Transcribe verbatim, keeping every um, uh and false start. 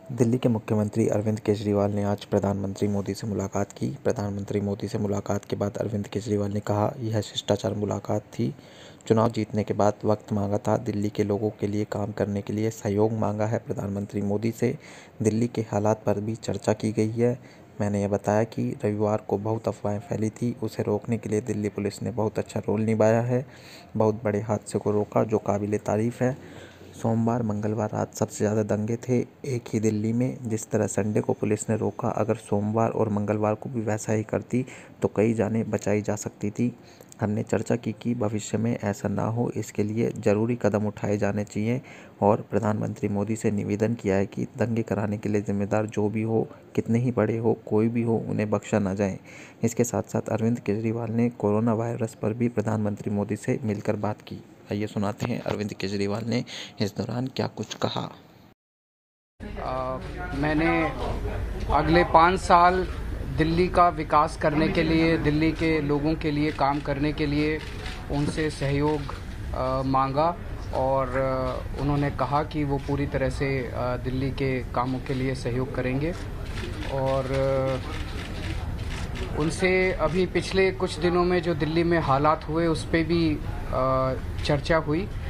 दिल्ली के मुख्यमंत्री अरविंद केजरीवाल ने आज प्रधानमंत्री मोदी से मुलाकात की। प्रधानमंत्री मोदी से मुलाकात के बाद अरविंद केजरीवाल ने कहा, यह शिष्टाचार मुलाकात थी। चुनाव जीतने के बाद वक्त मांगा था, दिल्ली के लोगों के लिए काम करने के लिए सहयोग मांगा है। प्रधानमंत्री मोदी से दिल्ली के हालात पर भी चर्चा की गई है। मैंने यह बताया कि रविवार को बहुत अफवाहें फैली थी, उसे रोकने के लिए दिल्ली पुलिस ने बहुत अच्छा रोल निभाया है, बहुत बड़े हादसे को रोका, जो काबिले तारीफ है। सोमवार मंगलवार रात सबसे ज़्यादा दंगे थे एक ही दिल्ली में। जिस तरह संडे को पुलिस ने रोका, अगर सोमवार और मंगलवार को भी वैसा ही करती तो कई जानें बचाई जा सकती थी। हमने चर्चा की कि भविष्य में ऐसा ना हो, इसके लिए ज़रूरी कदम उठाए जाने चाहिए और प्रधानमंत्री मोदी से निवेदन किया है कि दंगे कराने के लिए जिम्मेदार जो भी हो, कितने ही बड़े हो, कोई भी हो, उन्हें बख्शा ना जाए। इसके साथ साथ अरविंद केजरीवाल ने कोरोना वायरस पर भी प्रधानमंत्री मोदी से मिलकर बात की। आइए सुनाते हैं अरविंद केजरीवाल ने इस दौरान क्या कुछ कहा। आ, मैंने अगले पाँच साल दिल्ली का विकास करने के लिए, दिल्ली के लोगों के लिए काम करने के लिए उनसे सहयोग आ, मांगा और आ, उन्होंने कहा कि वो पूरी तरह से आ, दिल्ली के कामों के लिए सहयोग करेंगे। और आ, उनसे अभी पिछले कुछ दिनों में जो दिल्ली में हालात हुए उस पर भी आ, चर्चा हुई।